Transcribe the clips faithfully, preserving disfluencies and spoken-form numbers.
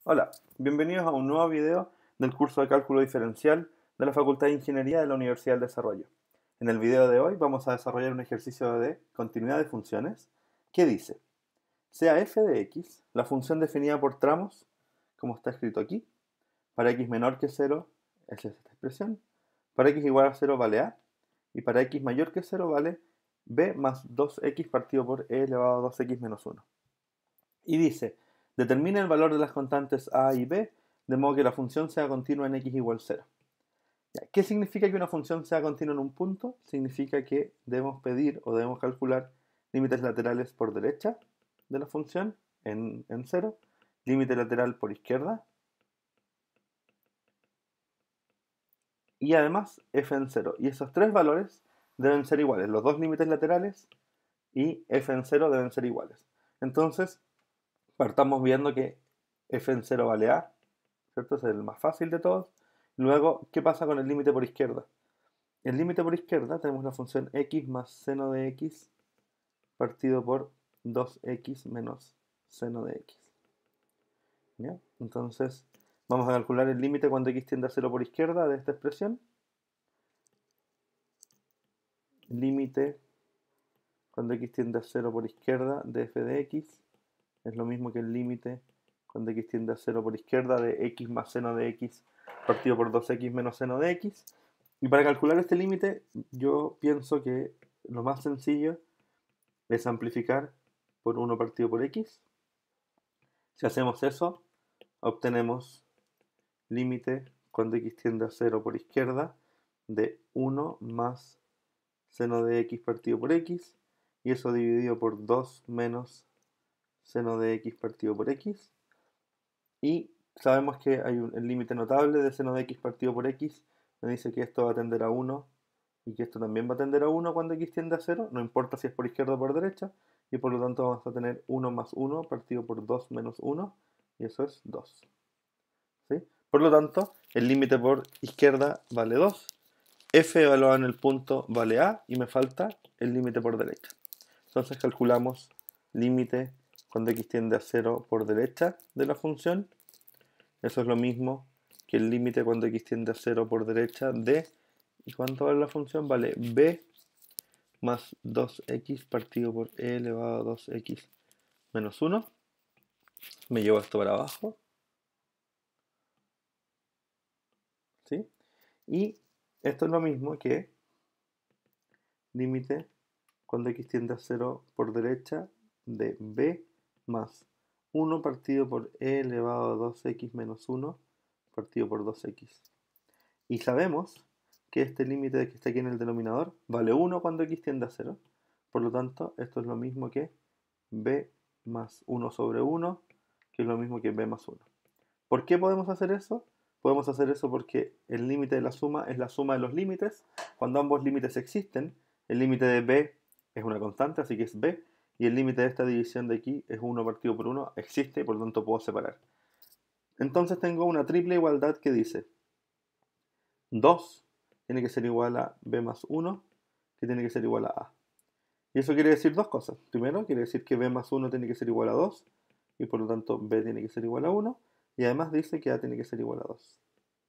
Hola, bienvenidos a un nuevo video del curso de Cálculo Diferencial de la Facultad de Ingeniería de la Universidad del Desarrollo. En el video de hoy vamos a desarrollar un ejercicio de continuidad de funciones que dice: sea f de x la función definida por tramos, como está escrito aquí. Para x menor que cero es esta expresión, para x igual a cero vale a, y para x mayor que cero vale b más dos x partido por e elevado a dos x menos uno. Y dice: determine el valor de las constantes a y b de modo que la función sea continua en x igual cero. ¿Qué significa que una función sea continua en un punto? Significa que debemos pedir o debemos calcular límites laterales por derecha de la función en, en cero, límite lateral por izquierda y además f en cero. Y esos tres valores deben ser iguales. Los dos límites laterales y f en cero deben ser iguales. Entonces, partamos viendo que f en cero vale a, ¿cierto? Es el más fácil de todos. Luego, ¿qué pasa con el límite por izquierda? El límite por izquierda tenemos la función x más seno de x partido por dos x menos seno de x. ¿Ya? Entonces, vamos a calcular el límite cuando x tiende a cero por izquierda de esta expresión. Límite cuando x tiende a cero por izquierda de f de x es lo mismo que el límite cuando x tiende a cero por izquierda de x más seno de x partido por dos x menos seno de x. Y para calcular este límite, yo pienso que lo más sencillo es amplificar por uno partido por x. Si hacemos eso, obtenemos límite cuando x tiende a cero por izquierda de uno más seno de x partido por x, y eso dividido por dos menos seno de x partido por x. Y sabemos que hay un, el límite notable de seno de x partido por x me dice que esto va a tender a uno y que esto también va a tender a uno cuando x tiende a cero, no importa si es por izquierda o por derecha, y por lo tanto vamos a tener uno más uno partido por dos menos uno, y eso es dos. ¿Sí? Por lo tanto, el límite por izquierda vale dos, f evaluado en el punto vale a, y me falta el límite por derecha. Entonces calculamos límite cuando x tiende a cero por derecha de la función. Eso es lo mismo que el límite cuando x tiende a cero por derecha de, ¿y cuánto vale la función? Vale b más dos x partido por e elevado a dos x menos uno. Me llevo esto para abajo. ¿Sí? Y esto es lo mismo que límite cuando x tiende a cero por derecha de b más uno partido por e elevado a dos x menos uno partido por dos x. Y sabemos que este límite que está aquí en el denominador vale uno cuando x tiende a cero. Por lo tanto, esto es lo mismo que b más uno sobre uno, que es lo mismo que b más uno. ¿Por qué podemos hacer eso? Podemos hacer eso porque el límite de la suma es la suma de los límites. Cuando ambos límites existen, el límite de b es una constante, así que es b, y el límite de esta división de aquí es uno partido por uno, existe, por lo tanto puedo separar. Entonces tengo una triple igualdad que dice dos tiene que ser igual a b más uno, que tiene que ser igual a a. Y eso quiere decir dos cosas. Primero, quiere decir que b más uno tiene que ser igual a dos, y por lo tanto b tiene que ser igual a uno, y además dice que a tiene que ser igual a dos.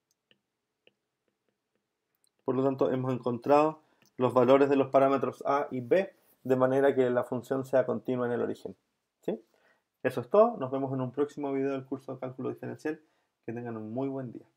Por lo tanto, hemos encontrado los valores de los parámetros a y b de manera que la función sea continua en el origen. ¿Sí? Eso es todo. Nos vemos en un próximo video del curso de cálculo diferencial. Que tengan un muy buen día.